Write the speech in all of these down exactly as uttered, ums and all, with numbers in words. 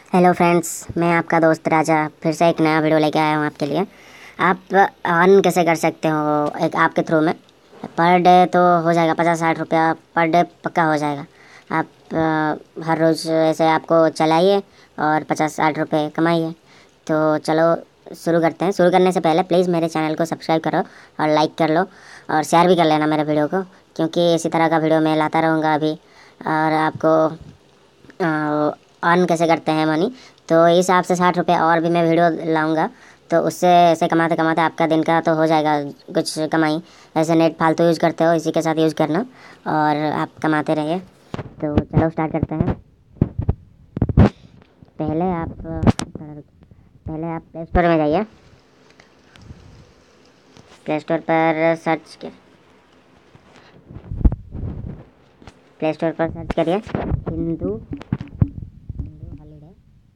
Hello friends, मैं आपका दोस्त राजा फिर से एक नया वीडियो लेके आया हूँ आपके लिए। आप अर्न कैसे कर सकते हो एक आपके थ्रू में। पर डे तो हो जाएगा पचास साठ रुपया पर डे पक्का हो जाएगा। आप अ, हर रोज़ ऐसे आपको चलाइए और पचास साठ रुपये कमाइए। तो चलो शुरू करते हैं। शुरू करने से पहले प्लीज़ मेरे चैनल को सब्सक्राइब करो और लाइक कर लो और शेयर भी कर लेना मेरे वीडियो को, क्योंकि इसी तरह का वीडियो मैं लाता रहूँगा अभी। और आपको अर्न कैसे करते हैं मनी, तो इस हिसाब से साठ रुपये और भी मैं वीडियो लाऊंगा। तो उससे ऐसे कमाते कमाते आपका दिन का तो हो जाएगा कुछ कमाई। ऐसे नेट फालतू यूज़ करते हो, इसी के साथ यूज़ करना और आप कमाते रहिए। तो चलो स्टार्ट करते हैं। पहले आप पहले आप प्ले स्टोर में जाइए। प्ले स्टोर पर सर्च कर प्ले स्टोर पर सर्च करिए हिंदू हिंदू हॉलीडे।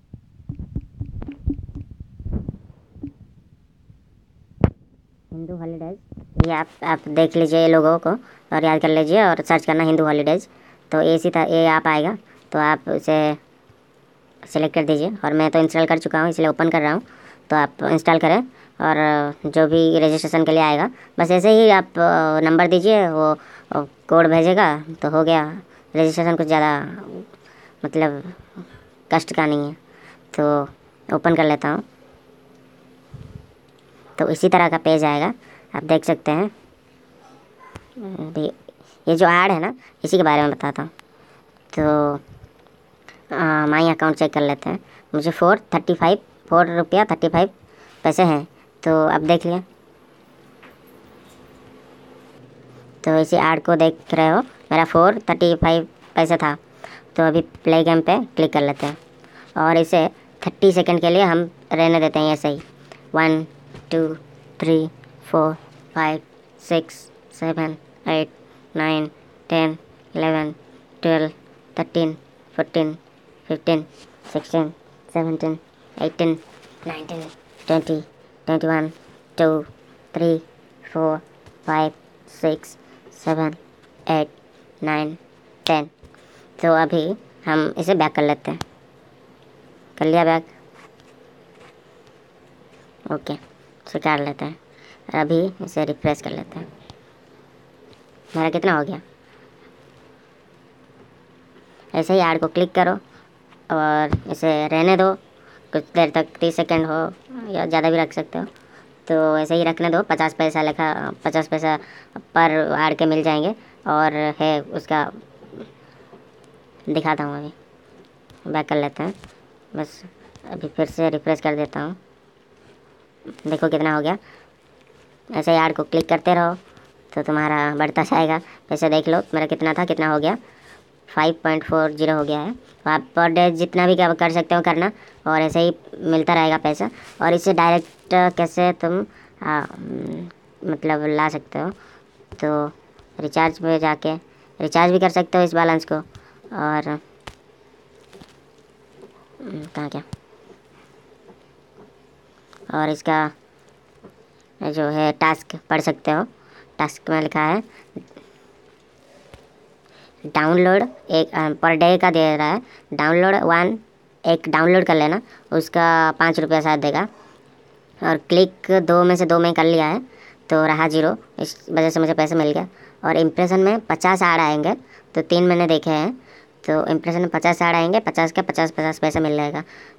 हिंदू हॉलीडेज़, ये आप आप देख लीजिए ये लोगों को और याद कर लीजिए और सर्च करना हिंदू हॉलीडेज़। तो ये इसी तरह ये आप आएगा, तो आप उसे सेलेक्ट कर दीजिए। और मैं तो इंस्टॉल कर चुका हूँ इसलिए ओपन कर रहा हूँ। तो आप इंस्टॉल करें और जो भी रजिस्ट्रेशन के लिए आएगा बस ऐसे ही आप नंबर दीजिए, वो कोड भेजेगा तो हो गया रजिस्ट्रेशन। कुछ ज़्यादा मतलब कष्ट का नहीं है। तो ओपन कर लेता हूँ। तो इसी तरह का पेज आएगा, आप देख सकते हैं। ये जो ऐड है ना, इसी के बारे में बताता हूँ। तो माई अकाउंट चेक कर लेते हैं। मुझे फोर थर्टी फाइव फोर रुपया थर्टी फाइव पैसे हैं। तो अब देख लिया। तो इसी ऐड को देख रहे हो, मेरा फोर थर्टी फाइव पैसे था। तो अभी प्ले गेम पे क्लिक कर लेते हैं और इसे थर्टी सेकंड के लिए हम रहने देते हैं ऐसे ही। One two three four five six seven eight nine ten eleven twelve thirteen fourteen fifteen sixteen seventeen eighteen nineteen twenty twenty one two three four five six seven eight nine ten. तो अभी हम इसे back कर लेते हैं। कर लिया back, okay इसे काट लेते हैं। और अभी इसे रिफ्रेश कर लेते हैं। मेरा कितना हो गया। ऐसे ही ऐड को क्लिक करो और इसे रहने दो कुछ देर तक, तीस सेकंड हो या ज़्यादा भी रख सकते हो। तो ऐसे ही रखने दो। पचास पैसा लिखा पचास पैसा पर ऐड के मिल जाएंगे। और है उसका दिखाता हूँ। अभी बैक कर लेते हैं। बस अभी फिर से रिफ्रेश कर देता हूँ। देखो कितना हो गया। ऐसे ही ऐड को क्लिक करते रहो तो तुम्हारा बढ़ता जाएगा। पैसे देख लो मेरा कितना था, कितना हो गया। फाइव पॉइंट फोर जीरो हो गया है। तो आप पर डे जितना भी कर सकते हो करना और ऐसे ही मिलता रहेगा पैसा। और इससे डायरेक्ट कैसे तुम आ, मतलब ला सकते हो, तो रिचार्ज में जाके रिचार्ज भी कर सकते हो इस बैलेंस को। और कहाँ क्या और इसका जो है टास्क पढ़ सकते हो। टास्क में लिखा है डाउनलोड, एक पर डे का दे रहा है। डाउनलोड वन, एक डाउनलोड कर लेना, उसका पाँच रुपया शायद देगा। और क्लिक दो में से दो में कर लिया है तो रहा जीरो, इस वजह से मुझे पैसे मिल गया। और इम्प्रेशन में पचास ऐड आएंगे, तो तीन मैंने देखे हैं। तो इम्प्रेशन में पचास ऐड आएंगे, पचास का पचास पचास पैसा मिल जाएगा।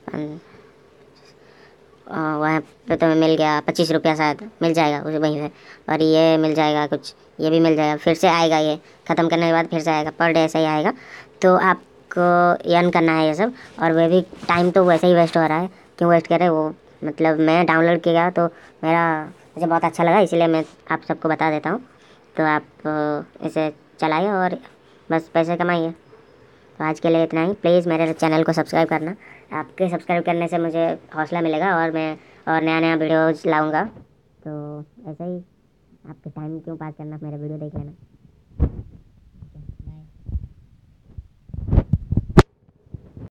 वहाँ पे तो मिल गया पच्चीस रुपया शायद मिल जाएगा उसे वहीं पे। और ये मिल जाएगा कुछ, ये भी मिल जाएगा। फिर से आएगा, ये ख़त्म करने के बाद फिर से आएगा। पर डे ऐसा ही आएगा। तो आपको अर्न करना है ये सब। और वह भी टाइम तो वैसे ही वेस्ट हो रहा है, क्यों वेस्ट करे वो। मतलब मैं डाउनलोड किया तो मेरा मुझे बहुत अच्छा लगा, इसीलिए मैं आप सबको बता देता हूँ। तो आप इसे चलाइए और बस पैसे कमाइए। तो आज के लिए इतना ही। प्लीज़ मेरे चैनल को सब्सक्राइब करना। आपके सब्सक्राइब करने से मुझे हौसला मिलेगा और मैं और नया नया वीडियोज़ लाऊंगा। तो ऐसे ही आपके टाइम क्यों पास करना, मेरा वीडियो देख लेना।